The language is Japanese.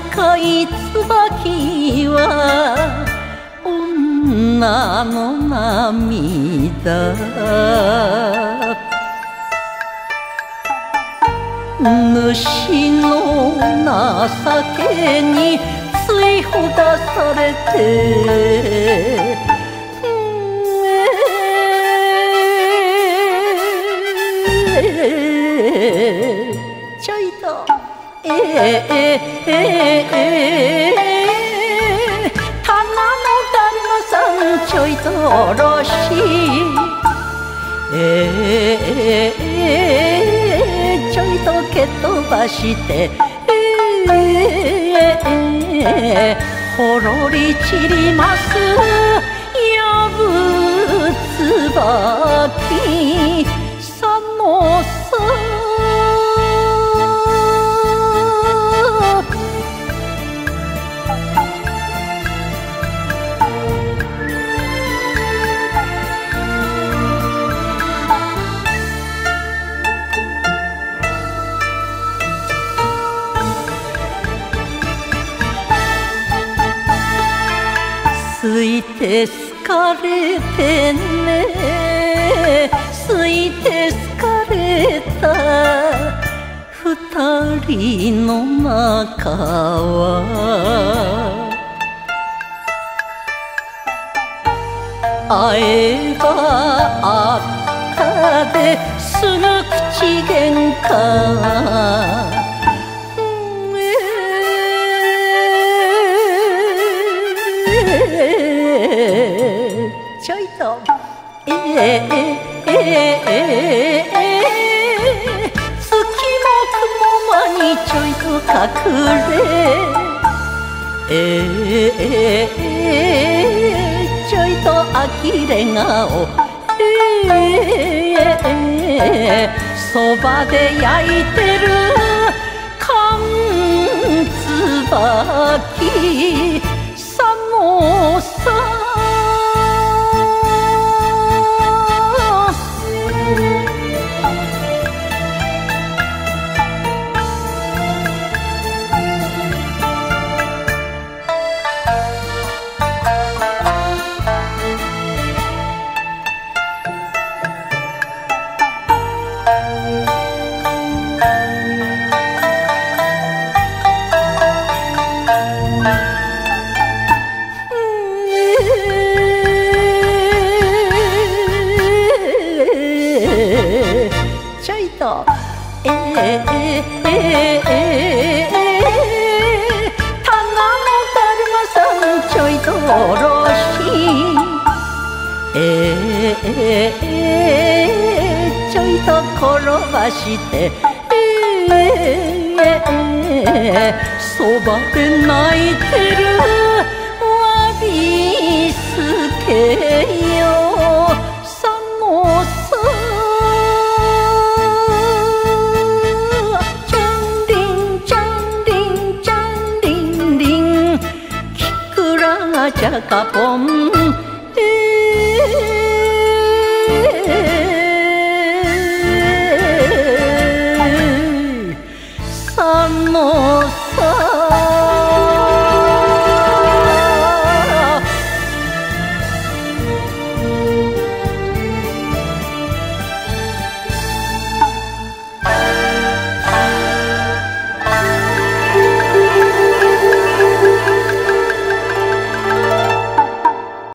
赤い椿は女の涙。主の情けに追放出されてちょいと棚のだるまさんちょいとおろしちょいと蹴飛ばしてほろり散りますやぶつばきさのさついて好かれてねついて好かれた二人の中は会えば会ったですぐ口喧嘩ちょいと月も雲間にちょいと隠れちょいと呆れ顔そばで焼いてる寒椿さのさちょいと棚のだるまさんちょいとおろしちょいと転ばしてそばで泣いてるわびすけよさのさじゃかぽん